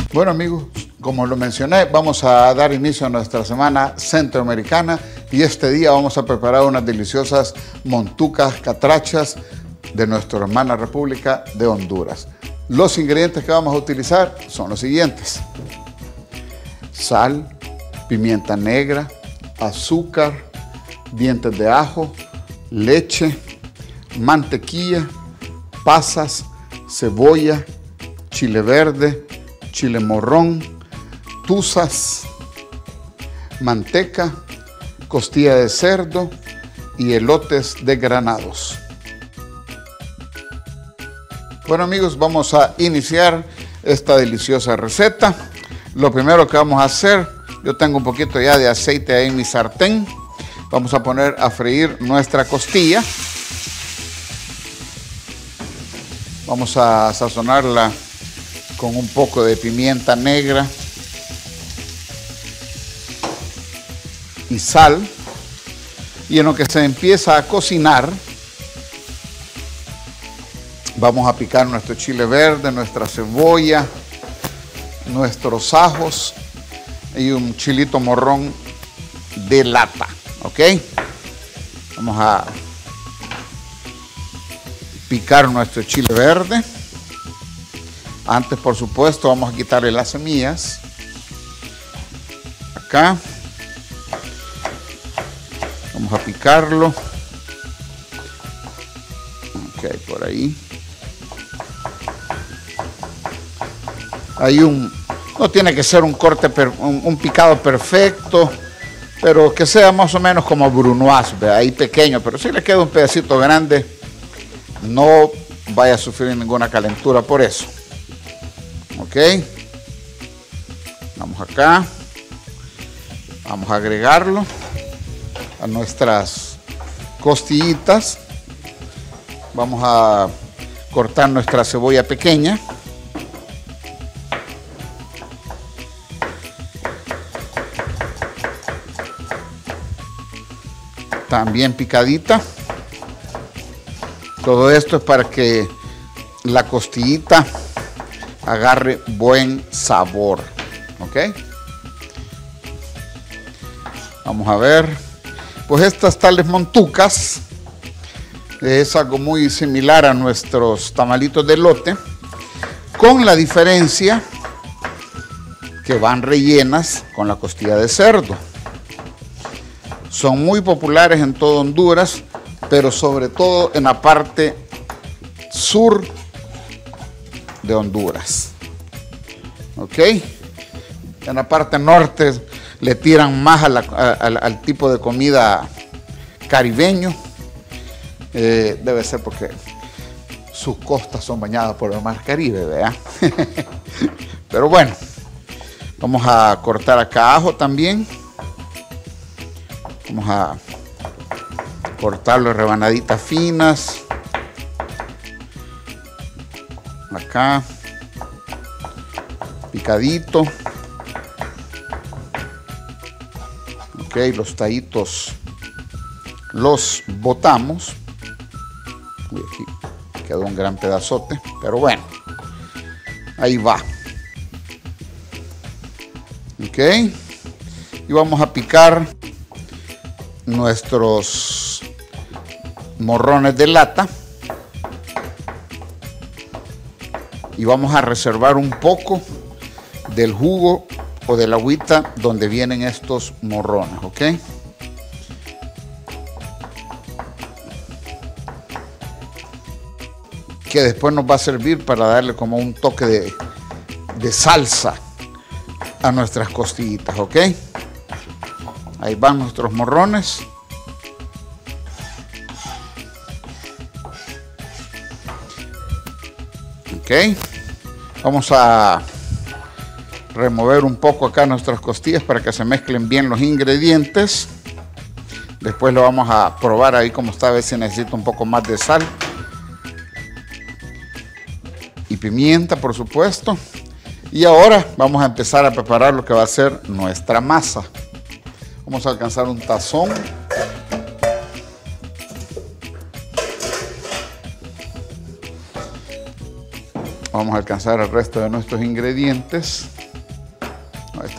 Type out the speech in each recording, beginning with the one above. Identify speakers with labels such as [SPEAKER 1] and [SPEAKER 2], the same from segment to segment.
[SPEAKER 1] Bueno amigos, como lo mencioné, vamos a dar inicio a nuestra semana centroamericana y este día vamos a preparar unas deliciosas montucas catrachas de nuestra hermana República de Honduras. Los ingredientes que vamos a utilizar son los siguientes: sal, pimienta negra, azúcar, dientes de ajo, leche, mantequilla, pasas, cebolla, chile verde, chile morrón, tuzas, manteca, costilla de cerdo y elotes desgranados. Bueno amigos, vamos a iniciar esta deliciosa receta. Lo primero que vamos a hacer, yo tengo un poquito ya de aceite ahí en mi sartén. Vamos a poner a freír nuestra costilla. Vamos a sazonarla con un poco de pimienta negra y sal. Y en lo que se empieza a cocinar, vamos a picar nuestro chile verde, nuestra cebolla, nuestros ajos y un chilito morrón de lata, ¿ok? Vamos a picar nuestro chile verde. Antes, por supuesto, vamos a quitarle las semillas. Acá. Vamos a picarlo. Ok, por ahí. No tiene que ser un corte, un picado perfecto, pero que sea más o menos como brunoise, ahí pequeño, pero si le queda un pedacito grande, no vaya a sufrir ninguna calentura por eso. Ok, vamos acá, vamos a agregarlo a nuestras costillitas. Vamos a cortar nuestra cebolla pequeña. También picadita. Todo esto es para que la costillita agarre buen sabor. ¿Ok? Vamos a ver. Pues estas tales montucas es algo muy similar a nuestros tamalitos de elote, con la diferencia que van rellenas con la costilla de cerdo. Son muy populares en todo Honduras, pero sobre todo en la parte sur de Honduras. ¿Ok? En la parte norte le tiran más al tipo de comida caribeño. Debe ser porque sus costas son bañadas por el mar Caribe, ¿verdad? Pero bueno, vamos a cortar acá ajo también. Vamos a cortarlo en rebanaditas finas. Acá, picadito. Ok, los tallitos los botamos. Uy, aquí quedó un gran pedazote, pero bueno, ahí va. Ok, y vamos a picar nuestros morrones de lata y vamos a reservar un poco del jugo o de la agüita donde vienen estos morrones, ¿ok? Que después nos va a servir para darle como un toque de salsa a nuestras costillitas, ¿ok? Ahí van nuestros morrones. Ok. Vamos a remover un poco acá nuestras costillas para que se mezclen bien los ingredientes. Después lo vamos a probar ahí como está, a ver si necesita un poco más de sal. Y pimienta, por supuesto. Y ahora vamos a empezar a preparar lo que va a ser nuestra masa. Vamos a alcanzar un tazón. Vamos a alcanzar el resto de nuestros ingredientes.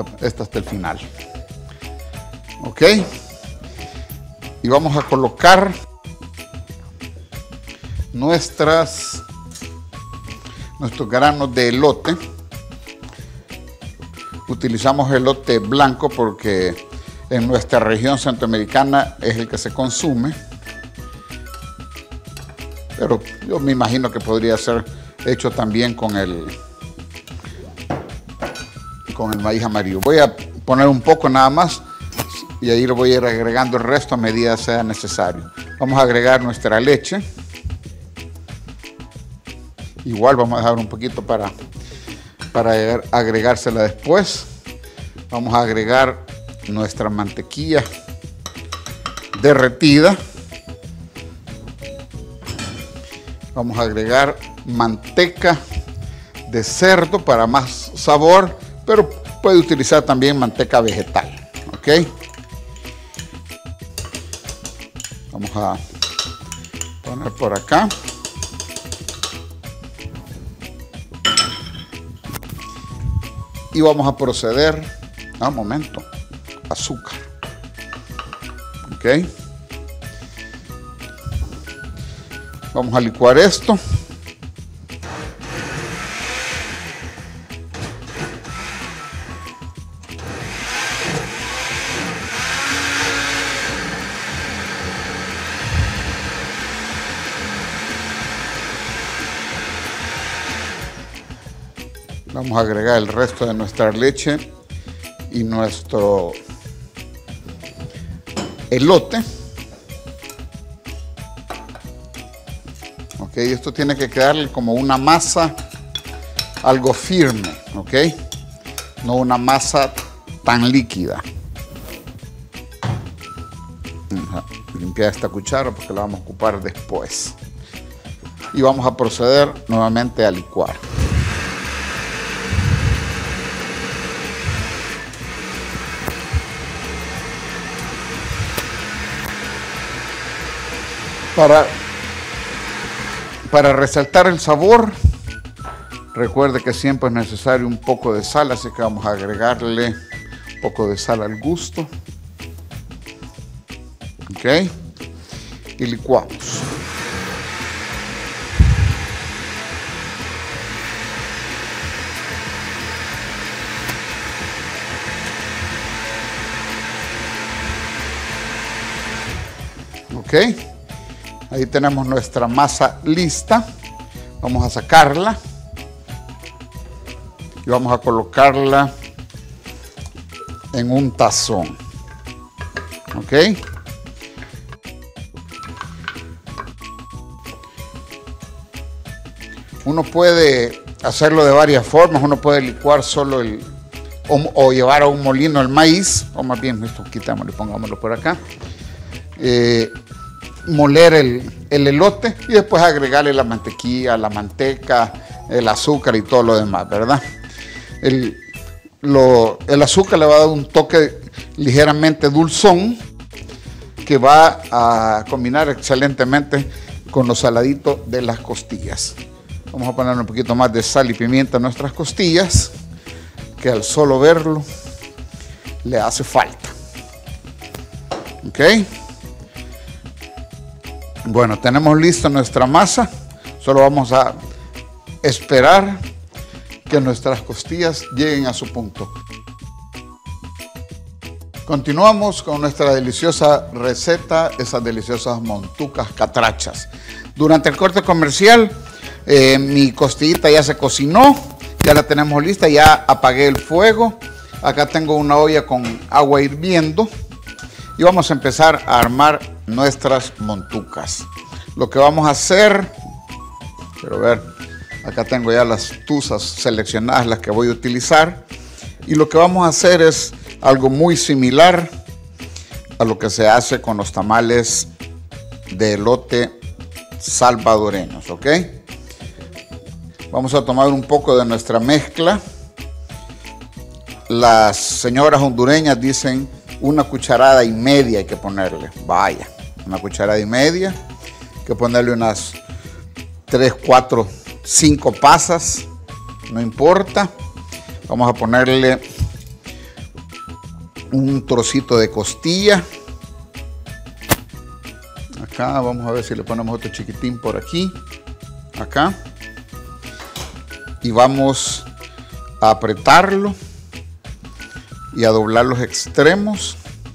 [SPEAKER 1] esta hasta el final. Ok. Y vamos a colocar nuestros granos de elote. Utilizamos elote blanco porque en nuestra región centroamericana es el que se consume. Pero yo me imagino que podría ser hecho también con el maíz amarillo. Voy a poner un poco nada más y ahí lo voy a ir agregando el resto a medida sea necesario. Vamos a agregar nuestra leche. Igual vamos a dejar un poquito para agregársela después. Vamos a agregar nuestra mantequilla derretida. Vamos a agregar manteca de cerdo para más sabor, pero puede utilizar también manteca vegetal. ¿Ok? Vamos a poner por acá. Y vamos a proceder, un momento, azúcar. ¿Ok? Vamos a licuar esto. Vamos a agregar el resto de nuestra leche y nuestro elote. Ok, esto tiene que quedarle como una masa algo firme, ok, no una masa tan líquida. Vamos a limpiar esta cuchara porque la vamos a ocupar después. Y vamos a proceder nuevamente a licuar. Para resaltar el sabor, recuerde que siempre es necesario un poco de sal, así que vamos a agregarle un poco de sal al gusto. Ok, y licuamos. Ok, ahí tenemos nuestra masa lista. Vamos a sacarla y vamos a colocarla en un tazón. Ok, uno puede hacerlo de varias formas. Uno puede licuar solo o llevar a un molino el maíz, o más bien esto quitámoslo y pongámoslo por acá. Moler el elote y después agregarle la mantequilla, la manteca, el azúcar y todo lo demás, ¿verdad? El azúcar le va a dar un toque ligeramente dulzón que va a combinar excelentemente con los saladitos de las costillas. Vamos a poner un poquito más de sal y pimienta a nuestras costillas, que al solo verlo le hace falta. ¿Ok? Bueno, tenemos lista nuestra masa. Solo vamos a esperar que nuestras costillas lleguen a su punto. Continuamos con nuestra deliciosa receta, esas deliciosas montucas catrachas. Durante el corte comercial, mi costillita ya se cocinó, ya la tenemos lista, ya apagué el fuego. Acá tengo una olla con agua hirviendo y vamos a empezar a armar nuestras montucas. Lo que vamos a hacer, quiero ver, acá tengo ya las tuzas seleccionadas, las que voy a utilizar, y lo que vamos a hacer es algo muy similar a lo que se hace con los tamales de elote salvadoreños, ¿ok? Vamos a tomar un poco de nuestra mezcla. Las señoras hondureñas dicen 1,5 cucharadas hay que ponerle. Vaya, 1,5 cucharadas, hay que ponerle unas 3, 4, 5 pasas, no importa. Vamos a ponerle un trocito de costilla. Acá vamos a ver si le ponemos otro chiquitín por aquí. Acá. Y vamos a apretarlo y a doblar los extremos.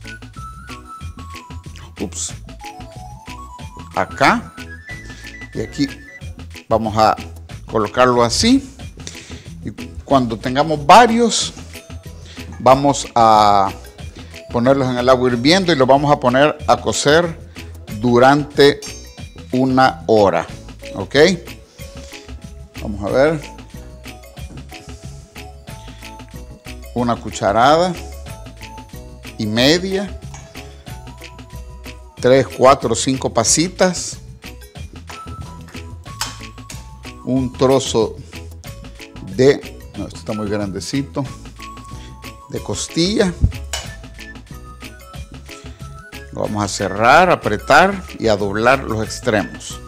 [SPEAKER 1] Ups. Acá. Y aquí vamos a colocarlo así. Y cuando tengamos varios, vamos a ponerlos en el agua hirviendo y los vamos a poner a cocer durante 1 hora. ¿Ok? Vamos a ver. 1 cucharada y media. 3, 4, 5 pasitas. Un trozo de, no, esto está muy grandecito, de costilla. Lo vamos a cerrar, apretar y a doblar los extremos.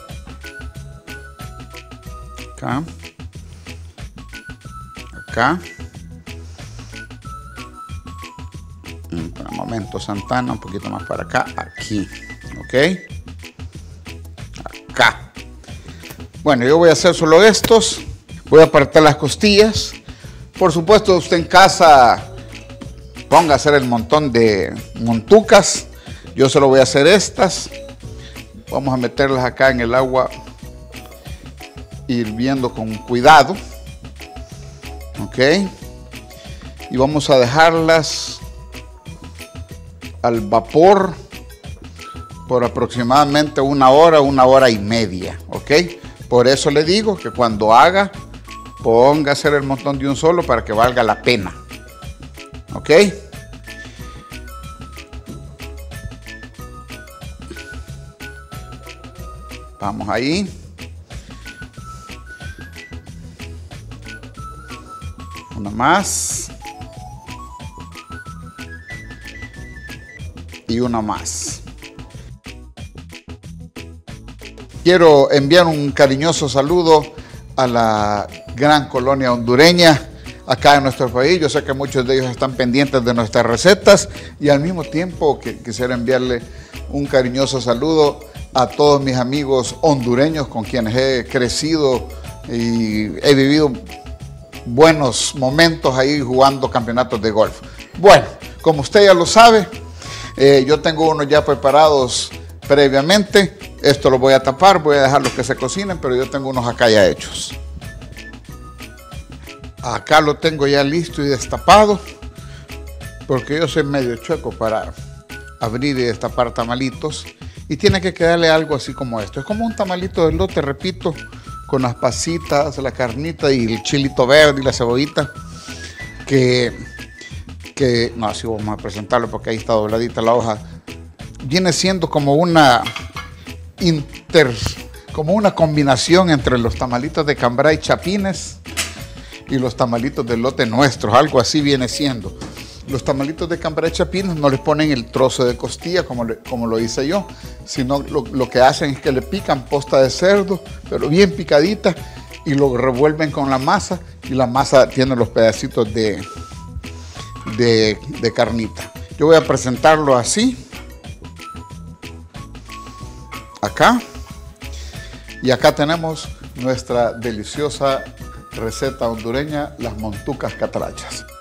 [SPEAKER 1] Acá. Acá. Por el momento, Santana, un poquito más para acá. Aquí. ¿Ok? Acá. Bueno, yo voy a hacer solo estos. Voy a apartar las costillas. Por supuesto, usted en casa ponga a hacer el montón de montucas. Yo solo voy a hacer estas. Vamos a meterlas acá en el agua hirviendo con cuidado. Ok. Y vamos a dejarlas al vapor por aproximadamente 1 hora, 1 hora y media. Ok. Por eso le digo que cuando haga, ponga a hacer el montón de un solo para que valga la pena. ¿Ok? Vamos ahí. Una más. Y una más. Quiero enviar un cariñoso saludo a la gran colonia hondureña acá en nuestro país. Yo sé que muchos de ellos están pendientes de nuestras recetas y al mismo tiempo que quisiera enviarle un cariñoso saludo a todos mis amigos hondureños con quienes he crecido y he vivido buenos momentos ahí jugando campeonatos de golf. Bueno, como usted ya lo sabe, yo tengo unos ya preparados previamente. Esto lo voy a tapar, voy a dejarlos que se cocinen, pero yo tengo unos acá ya hechos. Acá lo tengo ya listo y destapado, porque yo soy medio chueco para abrir y destapar tamalitos. Y tiene que quedarle algo así como esto. Es como un tamalito de elote, repito, con las pasitas, la carnita y el chilito verde y la cebollita. No, así vamos a presentarlo porque ahí está dobladita la hoja. Viene siendo como una combinación entre los tamalitos de Cambray Chapines y los tamalitos de elote nuestros, algo así viene siendo. Los tamalitos de Cambray Chapines no les ponen el trozo de costilla como lo hice yo, sino lo que hacen es que le pican posta de cerdo, pero bien picadita, y lo revuelven con la masa, y la masa tiene los pedacitos de carnita. Yo voy a presentarlo así. Acá. Y acá tenemos nuestra deliciosa receta hondureña, las montucas catrachas.